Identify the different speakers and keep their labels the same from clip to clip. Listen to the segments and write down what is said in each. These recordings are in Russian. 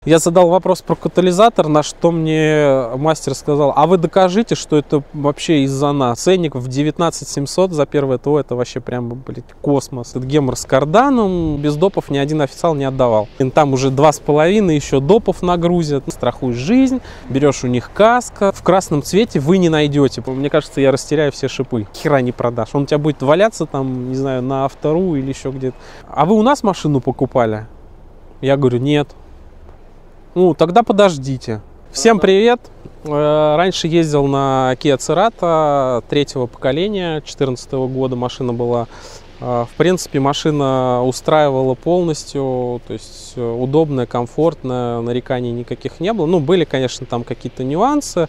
Speaker 1: Я задал вопрос про катализатор, на что мне мастер сказал: а вы докажите, что это вообще из-за нас. Ценник в 19 700 за первое ТО, это вообще прям, блядь, космос. Это гемор с карданом, без допов ни один официал не отдавал. И там уже 2,5 еще допов нагрузят. Страхуешь жизнь, берешь у них каска. В красном цвете вы не найдете. Мне кажется, я растеряю все шипы. Хера не продашь. Он у тебя будет валяться там, не знаю, на Автору или еще где-то. А вы у нас машину покупали? Я говорю: нет. Ну, тогда подождите. Всем привет! Раньше ездил на Kia Cerato 3-го поколения, 2014 года машина была. В принципе, машина устраивала полностью, то есть удобная, комфортная, нареканий никаких не было. Ну, были, конечно, там какие-то нюансы,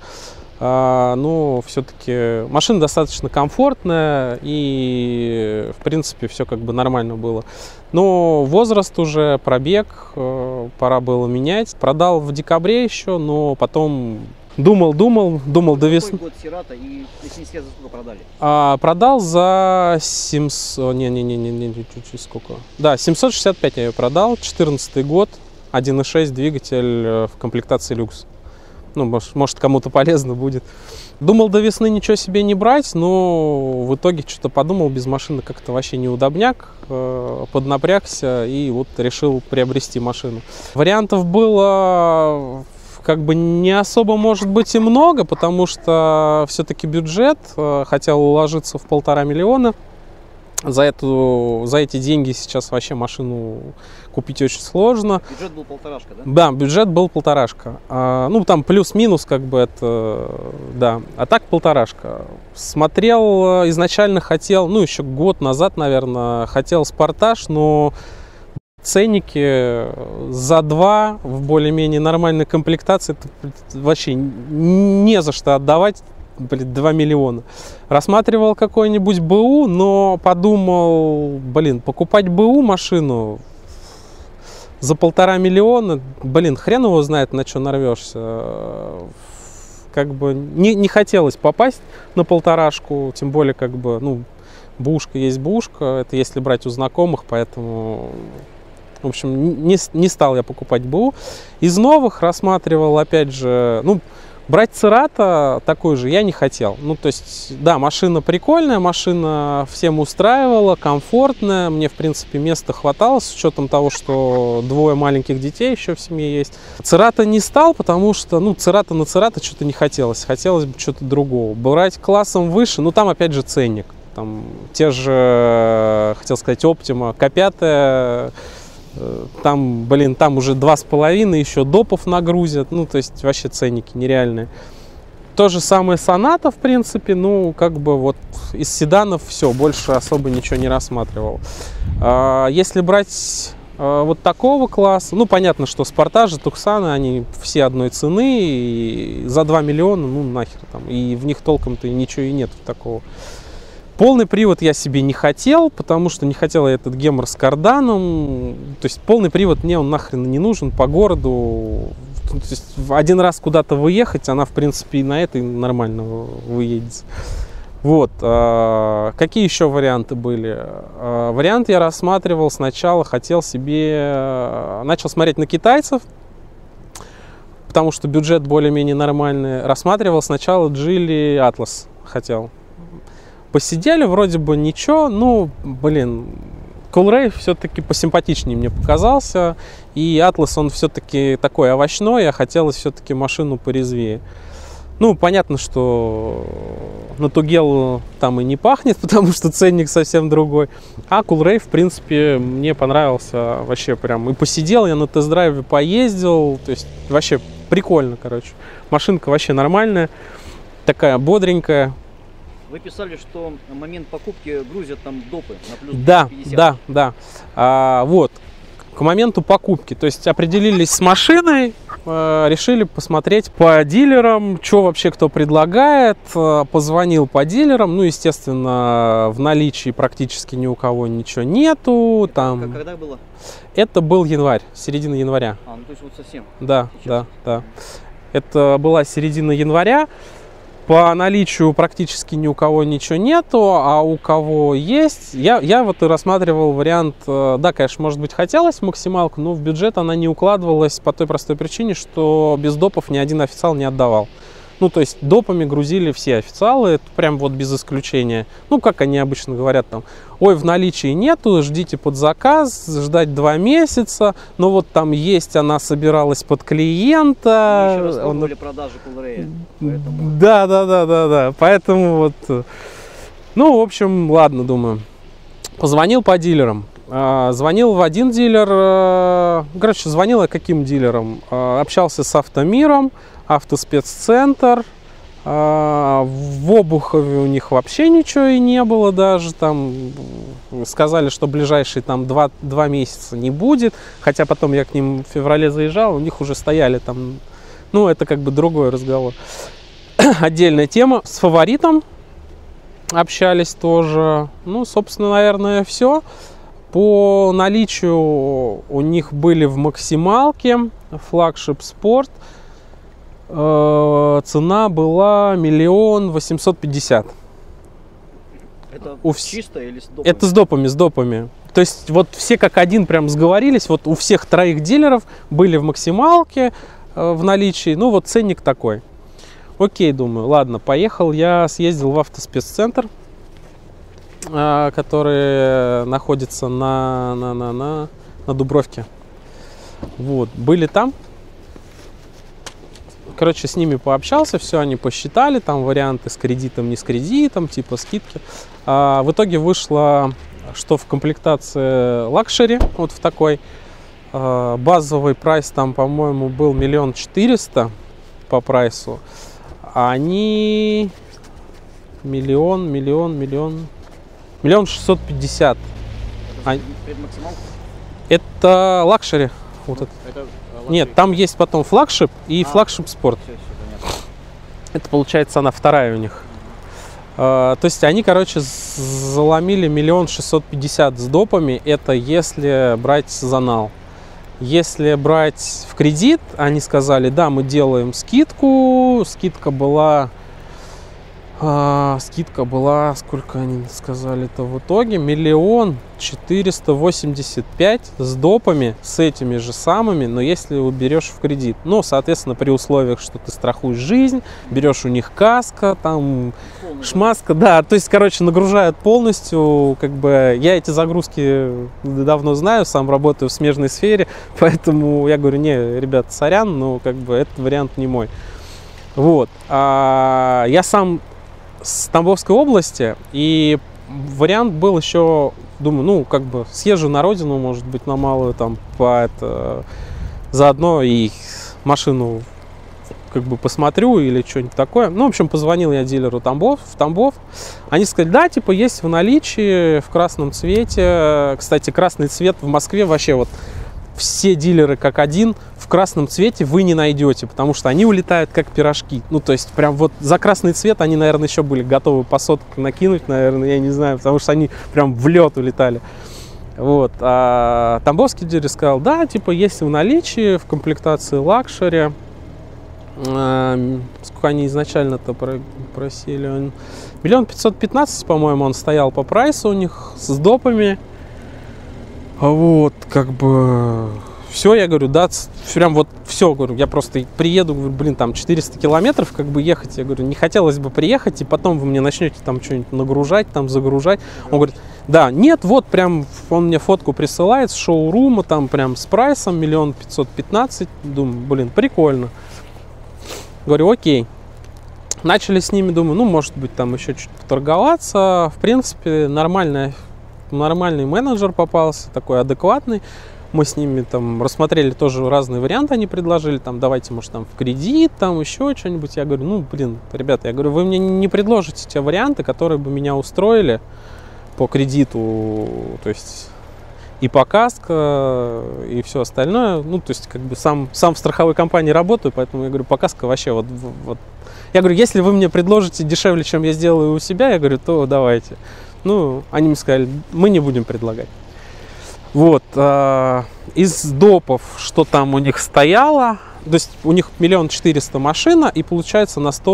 Speaker 1: но все-таки машина достаточно комфортная и, в принципе, все как бы нормально было. Но возраст уже, пробег, пора было менять. Продал в декабре еще, но потом думал до весны.
Speaker 2: Какой год Cerato и если не секрет, за сколько продали?
Speaker 1: Продал за 700, сколько? Да, 765 я ее продал, 2014 год, 1.6 двигатель в комплектации люкс. Ну, может, кому-то полезно будет. Думал до весны ничего себе не брать, но в итоге что-то подумал, без машины как-то вообще неудобняк, поднапрягся и вот решил приобрести машину. Вариантов было как бы не особо, может быть, и много, потому что все-таки бюджет, хотел уложиться в 1,5 миллиона. За эти деньги сейчас вообще машину купить очень сложно.
Speaker 2: Бюджет был 1,5, да?
Speaker 1: Да, бюджет был 1,5. Ну, там плюс-минус, как бы это, да. А так 1,5. Смотрел, изначально хотел, ну, еще год назад, наверное, хотел Спартаж, но ценники за 2 в более-менее нормальной комплектации, это вообще не за что отдавать. 2 миллиона. Рассматривал какой-нибудь БУ, но подумал, покупать БУ машину за 1,5 миллиона, хрен его знает, на что нарвешься. Как бы не хотелось попасть на 1,5, тем более, как бы, ну, бушка есть бушка, это если брать у знакомых, поэтому, в общем, не стал я покупать БУ. Из новых рассматривал, опять же, ну, брать Cerato такой же я не хотел. Ну, то есть, да, машина прикольная, машина всем устраивала, комфортная. Мне, в принципе, места хватало, с учетом того, что 2 маленьких детей еще в семье есть. Cerato не стал, потому что, ну, Cerato на Cerato что-то не хотелось. Хотелось бы что-то другого. Брать классом выше, ну, там, опять же, ценник. Там те же, хотел сказать, Optima, K5, там, там уже 2,5, еще допов нагрузят, ну, то есть вообще ценники нереальные. То же самое Sonata, в принципе, ну, как бы вот из седанов все, больше особо ничего не рассматривал. Если брать вот такого класса, ну, понятно, что Спартажи, Туксаны, они все одной цены, и за 2 миллиона, ну, нахер там, и в них толком-то ничего и нет такого. Полный привод я себе не хотел, потому что не хотел я этот гемор с карданом. То есть полный привод мне он нахрен не нужен по городу. То есть один раз куда-то выехать, она в принципе и на этой нормально выедет. Вот. Какие еще варианты были? Вариант я рассматривал сначала, хотел себе... Начал смотреть на китайцев, потому что бюджет более-менее нормальный. Рассматривал сначала Geely Atlas, хотел. Посидели, вроде бы ничего, ну, Coolray все-таки посимпатичнее мне показался, и Atlas, он все-таки такой овощной, а хотелось все-таки машину порезвее. Ну, понятно, что на Тугелу там и не пахнет, потому что ценник совсем другой, а Coolray, в принципе, мне понравился вообще прям, и посидел, я на тест-драйве поездил, то есть вообще прикольно, короче, машинка вообще нормальная, такая бодренькая.
Speaker 2: Вы писали, что на момент покупки грузят там допы на плюс
Speaker 1: 50. Да. Вот, к моменту покупки, то есть определились с машиной, решили посмотреть по дилерам, что вообще кто предлагает, позвонил по дилерам, ну, естественно, в наличии практически ни у кого ничего нету. Там...
Speaker 2: Когда было?
Speaker 1: Это был январь, середина января.
Speaker 2: Ну то есть вот совсем.
Speaker 1: Да, сейчас. Да. Это была середина января. по наличию практически ни у кого ничего нету, а у кого есть, я вот и рассматривал вариант, да, конечно, может быть, хотелось максималку, но в бюджет она не укладывалась по той простой причине, что без допов ни один официал не отдавал. Ну, то есть допами грузили все официалы, это прям вот без исключения. Ну, как они обычно говорят там, ой, в наличии нету, ждите под заказ, ждать 2 месяца, но вот там есть, она собиралась под клиента.
Speaker 2: Еще раз пробовали продажи Колрея. Поэтому...
Speaker 1: Да, поэтому вот, ну, в общем, ладно, думаю. Позвонил по дилерам. Звонил в один дилер, короче, звонил я каким дилерам? Общался с Автомиром, Автоспеццентр. В Обухове у них вообще ничего и не было даже. Там сказали, что ближайшие там 2 месяца не будет. Хотя потом я к ним в феврале заезжал, у них уже стояли там. Ну, это как бы другой разговор. Отдельная тема. С Фаворитом общались тоже. Ну, собственно, наверное, все. По наличию у них были в максималке флагшип спорт. Цена была 1 850 000.
Speaker 2: Это чисто или с допами?
Speaker 1: Это с допами. То есть вот все как один прям сговорились. Вот у всех 3 дилеров были в максималке в наличии. Ну вот ценник такой. Окей, думаю, ладно, поехал. Я съездил в Автоспеццентр, который находится на Дубровке. Вот, были там. Короче, с ними пообщался, все они посчитали, там варианты с кредитом, не с кредитом, типа скидки. В итоге вышло, что в комплектации лакшери, вот в такой, базовый прайс там, по-моему, был 1 400 000 по прайсу, а они 1 650 000. Это лакшери. Вот это. Нет, там есть потом флагшип и флагшип спорт.
Speaker 2: Все,
Speaker 1: это получается она вторая у них. То есть они, короче, заломили 1 650 000 с допами. Это если брать за нал. Если брать в кредит, они сказали, да, мы делаем скидку. Скидка была, сколько они сказали-то в итоге? 1 485 000 с допами, с этими же самыми, но если берешь в кредит. Ну, соответственно, при условиях, что ты страхуешь жизнь, берешь у них каска, там, шмаска, да, то есть, короче, нагружают полностью, как бы, я эти загрузки давно знаю, сам работаю в смежной сфере, поэтому я говорю, не, ребят, сорян, но, как бы, этот вариант не мой. Вот, я сам с Тамбовской области, и вариант был еще, думаю, ну, как бы съезжу на родину, может быть, на малую, там, заодно и машину, как бы, посмотрю или что-нибудь такое. Ну, в общем, позвонил я дилеру в Тамбов. Они сказали, да, типа, есть в наличии, в красном цвете. Кстати, красный цвет в Москве вообще вот все дилеры как один в красном цвете вы не найдете, потому что они улетают как пирожки. Ну, то есть, прям вот за красный цвет они, наверное, еще были готовы по сотке накинуть, наверное, я не знаю, потому что они прям в лед улетали. Вот. А тамбовский дилер сказал, да, типа, есть в наличии в комплектации лакшери. Сколько они изначально-то просили? 1 515 000, по-моему, он стоял по прайсу у них с допами. Вот, как бы, все, я говорю, да, прям вот все, говорю, я просто приеду, говорю, блин, там 400 километров, как бы ехать, я говорю, не хотелось бы приехать, и потом вы мне начнете там что-нибудь нагружать, там загружать. Он говорит, да, нет, вот прям, он мне фотку присылает с шоурума, там прям с прайсом 1 515 000, думаю, блин, прикольно. Говорю, окей. Начали с ними, думаю, ну, может быть, там еще чуть поторговаться, в принципе, нормальный менеджер попался, такой адекватный. Мы с ними там рассмотрели тоже разные варианты, они предложили, там, давайте, может, там, в кредит, там, еще что-нибудь. Я говорю, ну, блин, ребята, я говорю, вы мне не предложите те варианты, которые бы меня устроили по кредиту, то есть и по каско, и все остальное. Ну, то есть, как бы, сам в страховой компании работаю, поэтому я говорю, по каско вообще вот. Я говорю, если вы мне предложите дешевле, чем я сделаю у себя, я говорю, то давайте. Ну, они мне сказали, мы не будем предлагать. Вот, из допов, что там у них стояло, то есть у них 1 400 000 машина, и получается на 100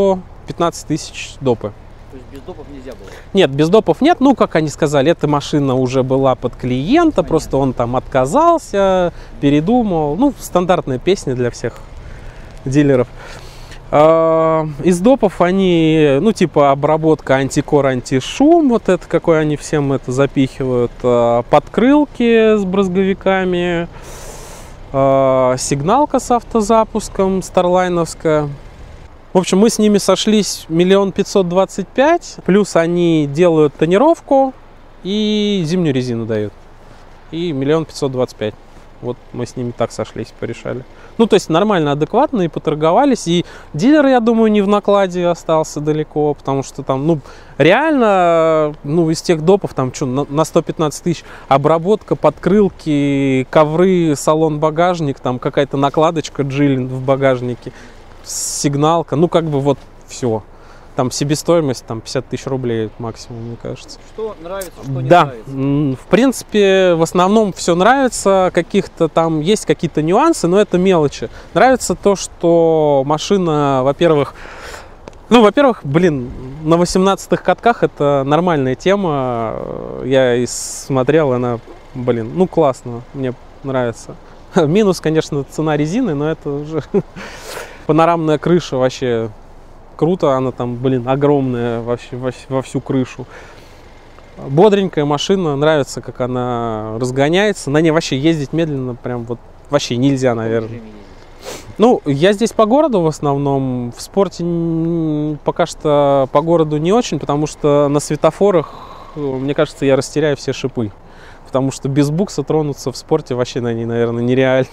Speaker 1: 15 тысяч допы.
Speaker 2: То есть без допов нельзя было?
Speaker 1: Нет, без допов нет. Ну, как они сказали, эта машина уже была под клиента,
Speaker 2: Понятно.
Speaker 1: просто он там отказался, передумал. Ну, стандартная песня для всех дилеров. Из допов они, ну, типа обработка антикор, антишум, вот это, какой они всем это запихивают, подкрылки с брызговиками, сигналка с автозапуском старлайновская. В общем, мы с ними сошлись 1 525 000, плюс они делают тонировку и зимнюю резину дают. И 1 525 000. Вот мы с ними так сошлись, порешали. Ну, то есть нормально, адекватно и поторговались. И дилер, я думаю, не в накладе остался далеко, потому что там, ну, реально, ну, из тех допов, там, что, на 115 тысяч обработка, подкрылки, ковры, салон-багажник, там какая-то накладочка Джиллин в багажнике, сигналка, ну, как бы вот все. Там себестоимость, там 50 тысяч рублей максимум, мне кажется.
Speaker 2: Что нравится, что не
Speaker 1: да,
Speaker 2: нравится?
Speaker 1: в принципе, в основном все нравится, каких-то там есть какие-то нюансы, но это мелочи. Нравится то, что машина, во-первых, блин, на 18-х катках это нормальная тема. Я и смотрел, она, блин, ну классно, мне нравится. Минус, конечно, цена резины, но это уже панорамная крыша вообще. Круто, она там, блин, огромная вообще во всю крышу. Бодренькая машина, нравится, как она разгоняется. На ней вообще ездить медленно прям вот вообще нельзя, наверное. Ну, я здесь по городу в основном. В спорте пока что по городу не очень, потому что на светофорах, мне кажется, я растеряю все шипы. Потому что без букса тронуться в спорте вообще на ней, наверное, нереально.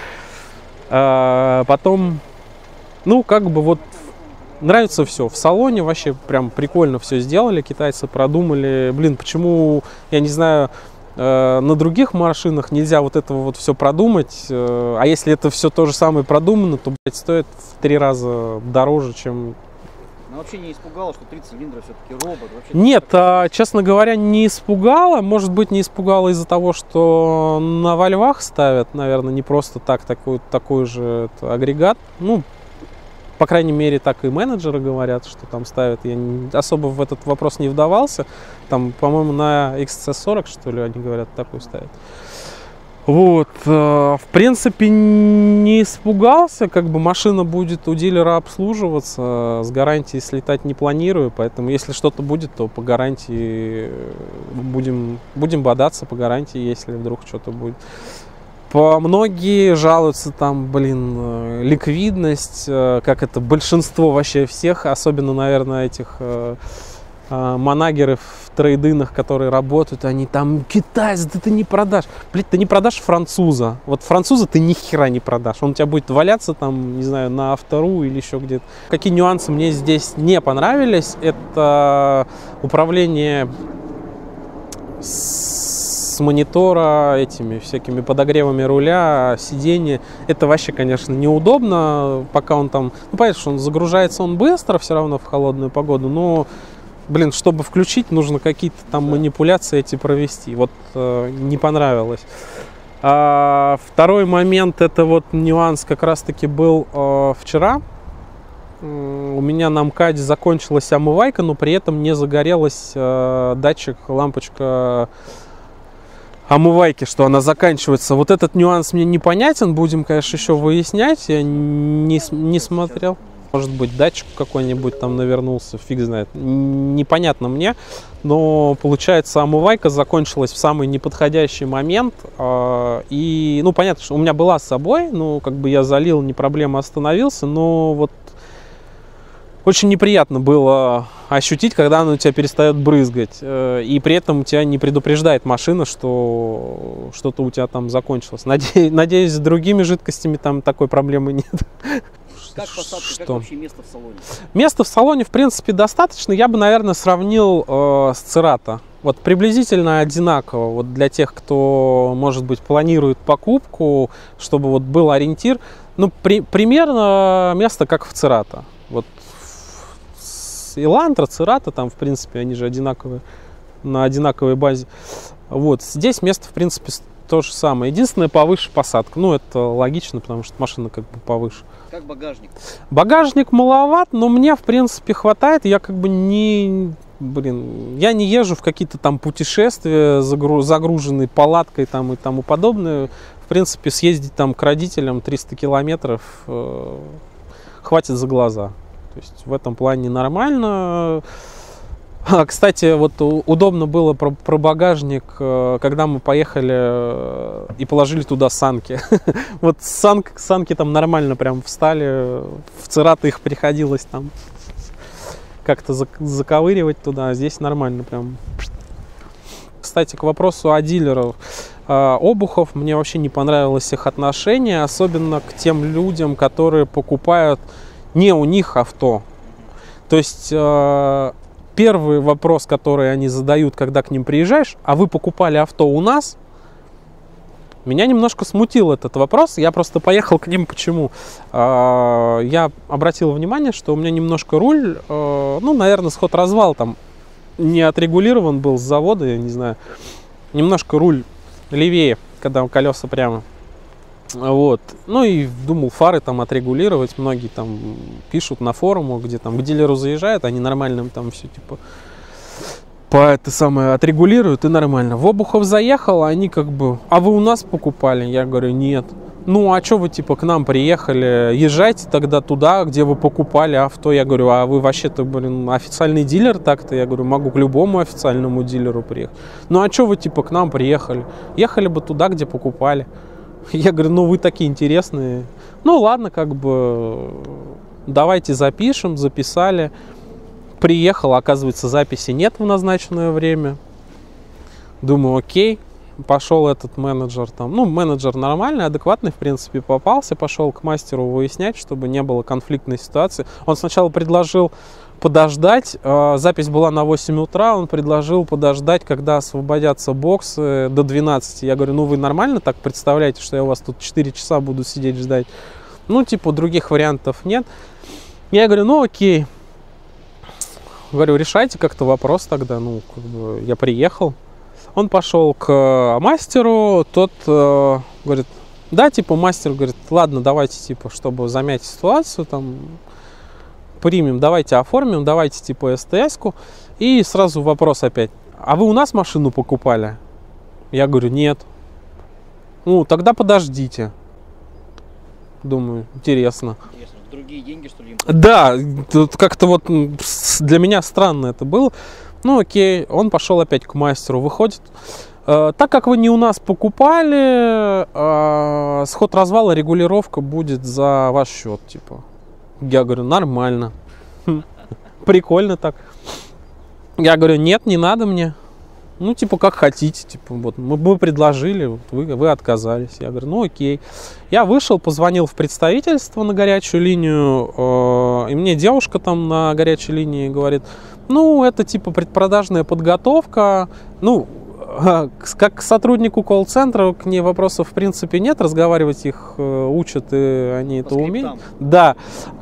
Speaker 1: Потом, ну, как бы вот нравится все. В салоне вообще прям прикольно все сделали. Китайцы продумали. Блин, почему, я не знаю, на других машинах нельзя вот этого вот все продумать. А если это все то же самое продумано, то, блядь, стоит в 3 раза дороже, чем...
Speaker 2: Ну, вообще не испугало, что 3 цилиндра все-таки робот? Вообще
Speaker 1: Нет, честно говоря, не испугало. Может быть, не испугало из-за того, что на во львах ставят, наверное, не просто так такой же агрегат. Ну, по крайней мере, так и менеджеры говорят, что там ставят. Я особо в этот вопрос не вдавался. Там, по-моему, на XC40, что ли, они говорят, такую ставят. Вот, в принципе, не испугался, как бы машина будет у дилера обслуживаться, с гарантией слетать не планирую, поэтому если что-то будет, то по гарантии будем бодаться по гарантии, если вдруг что-то будет. Многие жалуются там, блин, ликвидность, как это большинство вообще всех, особенно, наверное, этих манагеры в трейдинах, которые работают, они там, китайец, да ты не продашь. Блин, ты не продашь француза. Вот француза ты ни хера не продашь. Он у тебя будет валяться там, не знаю, на автору или еще где-то. Какие нюансы мне здесь не понравились, это управление с монитора этими всякими подогревами руля, сиденья. Это вообще, конечно, неудобно, пока он там... Ну, понятно, что он загружается он быстро все равно в холодную погоду, но, блин, чтобы включить, нужно какие-то там манипуляции эти провести. Вот не понравилось. Второй момент, это вот нюанс как раз-таки был вчера. У меня на МКАДе закончилась омывайка, но при этом не загорелась датчик, лампочка омывайки, что она заканчивается. Вот этот нюанс мне непонятен, будем, конечно, еще выяснять. Я не смотрел. Может быть, датчик какой-нибудь там навернулся, фиг знает. Непонятно мне, но получается, омывайка закончилась в самый неподходящий момент. И, ну, понятно, что у меня была с собой, ну, как бы я залил, не проблема, остановился, но вот очень неприятно было ощутить, когда она у тебя перестает брызгать. И при этом тебя не предупреждает машина, что что-то у тебя там закончилось. Надеюсь, с другими жидкостями там такой проблемы нет.
Speaker 2: Как посадка, как вообще место в салоне?
Speaker 1: Места в салоне, в принципе, достаточно. Я бы, наверное, сравнил с Церато. Вот приблизительно одинаково. Вот для тех, кто, может быть, планирует покупку, чтобы вот был ориентир. Ну, примерно место как в Церато. Вот Элантра, Церато, там, в принципе, они же одинаковые, на одинаковой базе. Вот, здесь место, в принципе, то же самое. Единственное, повыше посадка. Ну, это логично, потому что машина как бы повыше.
Speaker 2: Как багажник?
Speaker 1: Багажник маловат, но мне, в принципе, хватает. Я как бы я не езжу в какие-то там путешествия, загруженные палаткой там и тому подобное. В принципе, съездить там к родителям 300 километров хватит за глаза. То есть в этом плане нормально. Кстати, вот удобно было про багажник, когда мы поехали и положили туда санки. Вот санки там нормально прям встали, в Церато их приходилось там как-то заковыривать туда, а здесь нормально прям. Кстати, к вопросу о дилерах. Обухов, мне вообще не понравилось их отношение, особенно к тем людям, которые покупают не у них авто. То есть первый вопрос, который они задают, когда к ним приезжаешь: а вы покупали авто у нас? Меня немножко смутил этот вопрос. Я просто поехал к ним. Почему? Я обратил внимание, что у меня немножко руль, ну, наверное, сход-развал там не отрегулирован был с завода, я не знаю. Немножко руль левее, когда колеса прямо. Вот. Ну и думал, фары там отрегулировать. Многие там пишут на форуму, где там к дилеру заезжают, они нормально там все типа отрегулируют и нормально. В Обухов заехал, они как бы: а вы у нас покупали? Я говорю: нет. Ну а что вы типа к нам приехали? Езжайте тогда туда, где вы покупали авто. Я говорю: а вы вообще-то, блин, официальный дилер так-то? Я говорю: могу к любому официальному дилеру приехать. Ну а что вы типа к нам приехали? Ехали бы туда, где покупали. Я говорю: ну вы такие интересные. Ну ладно, как бы давайте запишем. Записали. Приехал, оказывается, записи нет в назначенное время. Думаю, окей. Пошел этот менеджер там. Ну, менеджер нормальный, адекватный, в принципе, попался. Пошел к мастеру выяснять, чтобы не было конфликтной ситуации. Он сначала предложил подождать. Запись была на 8 утра. Он предложил подождать, когда освободятся боксы, до 12. Я говорю: ну вы нормально так представляете, что я у вас тут 4 часа буду сидеть ждать? Ну, типа, других вариантов нет. Я говорю: ну окей. Говорю: решайте как-то вопрос тогда. Ну, как бы я приехал. Он пошел к мастеру. Тот говорит: да, типа, мастер говорит: ладно, давайте, типа, чтобы замять ситуацию, там, примем, давайте оформим, давайте, типа, СТС-ку. И сразу вопрос опять: а вы у нас машину покупали? Я говорю: нет. Ну, тогда подождите. Думаю, интересно.
Speaker 2: Другие деньги, что ли?
Speaker 1: Да, тут как-то вот для меня странно это было. Ну окей, он пошел опять к мастеру, выходит: так как вы не у нас покупали, сход-развала, регулировка будет за ваш счет, типа. Я говорю: нормально. Прикольно так. Я говорю: нет, не надо мне. Ну, типа, как хотите, типа, вот мы предложили, вот вы отказались. Я говорю: ну окей. Я вышел, позвонил в представительство на горячую линию, и мне девушка там на горячей линии говорит: ну, это типа предпродажная подготовка. Ну, как к сотруднику колл-центра к ней вопросов в принципе нет, разговаривать их учат, и они это умеют. Да,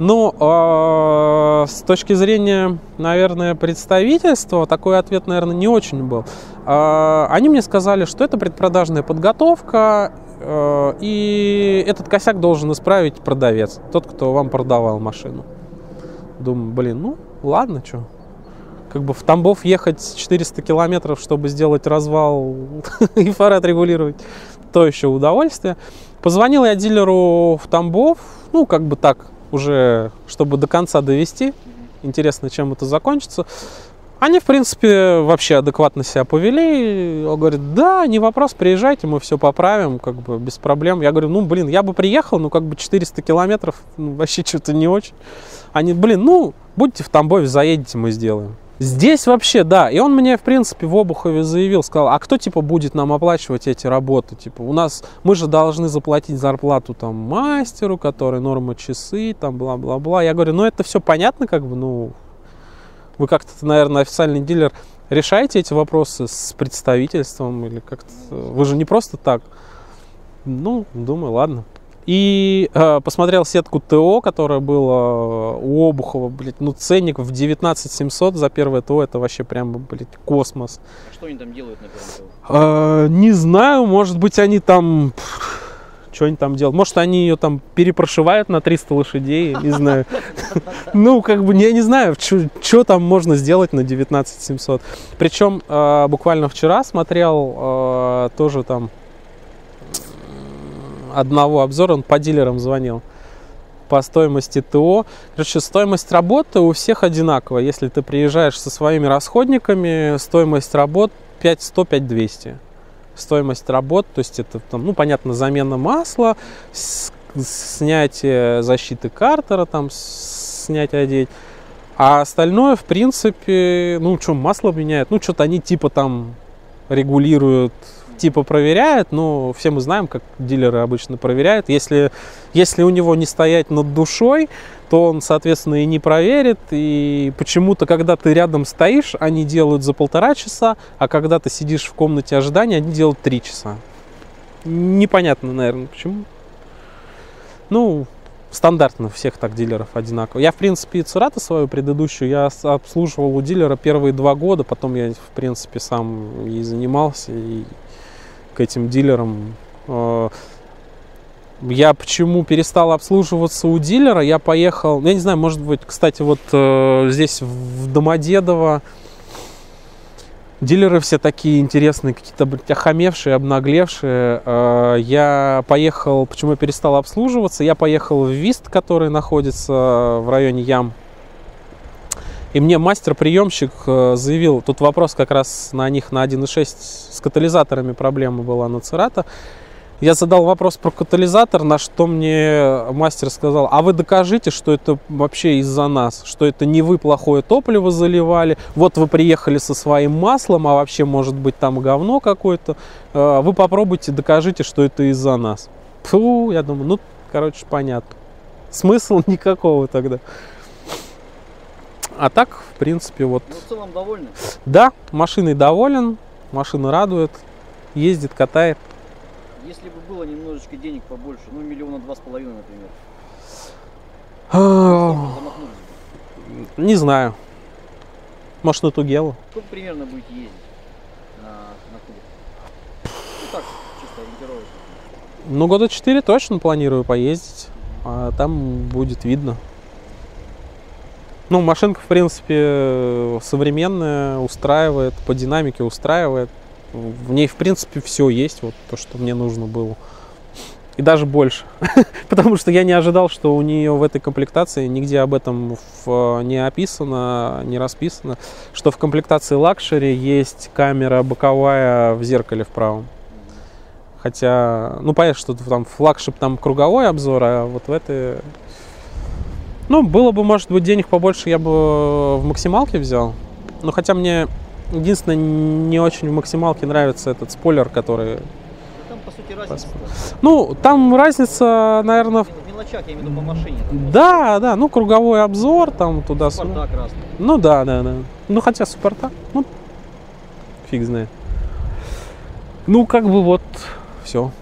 Speaker 1: но с точки зрения, наверное, представительства, такой ответ, наверное, не очень был. Они мне сказали, что это предпродажная подготовка, и этот косяк должен исправить продавец, тот, кто вам продавал машину. Думаю, блин, ну ладно, что. Как бы в Тамбов ехать 400 километров, чтобы сделать развал и фары отрегулировать, то еще удовольствие. Позвонил я дилеру в Тамбов, ну, как бы так, уже, чтобы до конца довести. Интересно, чем это закончится. Они, в принципе, вообще адекватно себя повели. Он говорит: да, не вопрос, приезжайте, мы все поправим, как бы без проблем. Я говорю: ну, блин, я бы приехал, ну, как бы 400 километров, ну, вообще что-то не очень. Они: блин, ну, будете в Тамбове, заедете, мы сделаем. Здесь вообще, да, и он мне, в принципе, в Обухове заявил, сказал: а кто, типа, будет нам оплачивать эти работы? Типа, у нас, мы же должны заплатить зарплату, там, мастеру, который норма часы, там, бла-бла-бла. Я говорю: ну, это все понятно, как бы, ну, вы как-то, наверное, официальный дилер, решаете эти вопросы с представительством или как-то, вы же не просто так. Ну, думаю, ладно. И посмотрел сетку ТО, которая была у Обухова, блядь, ну ценник в 19 700 за первое ТО, это вообще прям, блядь, космос.
Speaker 2: А что они там делают на первом ТО?
Speaker 1: Не знаю, может быть они там, что они там делают, может они ее там перепрошивают на 300 лошадей, не знаю. Ну, как бы, я не знаю, что там можно сделать на 19 700. Причем буквально вчера смотрел тоже там одного обзора, он по дилерам звонил по стоимости ТО. Короче, стоимость работы у всех одинаковая. Если ты приезжаешь со своими расходниками, стоимость работ 5100, 5200. Стоимость работ, то есть это там, ну, понятно, замена масла, снятие защиты картера, там, снятие одеть. А остальное, в принципе, ну, что, масло меняют, ну, что-то они типа там регулируют, типа проверяют, но все мы знаем, как дилеры обычно проверяют. Если у него не стоять над душой, то он, соответственно, и не проверит. И почему-то, когда ты рядом стоишь, они делают за 1,5 часа, а когда ты сидишь в комнате ожидания, они делают 3 часа. Непонятно, наверное, почему. Ну, стандартно всех так дилеров одинаково. Я, в принципе, и Церато свою предыдущую я обслуживал у дилера первые 2 года, потом я, в принципе, сам и занимался, и к этим дилерам. Я почему перестал обслуживаться у дилера, я поехал, я не знаю, может быть, кстати, вот здесь в Домодедово дилеры все такие интересные, какие-то, блядь, охамевшие, обнаглевшие. Я поехал, почему я перестал обслуживаться, я поехал в Вист, который находится в районе Ям. И мне мастер-приемщик заявил, тут вопрос как раз на них на 1.6 с катализаторами проблема была на Церато. Я задал вопрос про катализатор, на что мне мастер сказал: а вы докажите, что это вообще из-за нас, что это не вы плохое топливо заливали, вот вы приехали со своим маслом, а вообще может быть там говно какое-то, вы попробуйте, докажите, что это из-за нас. Фу, я думаю, ну, короче, понятно. Смысла никакого тогда. А так, в принципе, вот...
Speaker 2: Ну, в целом довольны?
Speaker 1: Да, машиной доволен, машина радует, ездит, катает.
Speaker 2: Если бы было немножечко денег побольше, ну, 2,5 миллиона, например. Замахнулись бы.
Speaker 1: Не знаю. Может, на Тугелу.
Speaker 2: Сколько примерно будете ездить на кубок? Ну так, чисто ориентировочно.
Speaker 1: Ну, года 4 точно планирую поездить, а там будет видно. Ну, машинка, в принципе, современная, устраивает, по динамике устраивает. В ней, в принципе, все есть, вот то, что мне нужно было. И даже больше. Потому что я не ожидал, что у нее в этой комплектации нигде об этом не описано, не расписано, что в комплектации лакшери есть камера боковая в зеркале в правом. Хотя, ну, понятно, что там флагшип, там круговой обзор, а вот в этой... Ну, было бы, может быть, денег побольше, я бы в максималке взял. Но хотя мне единственное не очень в максималке нравится этот спойлер, который...
Speaker 2: Там, по сути, разница.
Speaker 1: Ну, там разница, наверное...
Speaker 2: В мелочах, я имею в виду по машине.
Speaker 1: Да, да, ну, круговой обзор, там туда...
Speaker 2: Спартак разный.
Speaker 1: Ну, да. Ну, хотя Спартак, ну, фиг знает. Ну, как бы вот, все.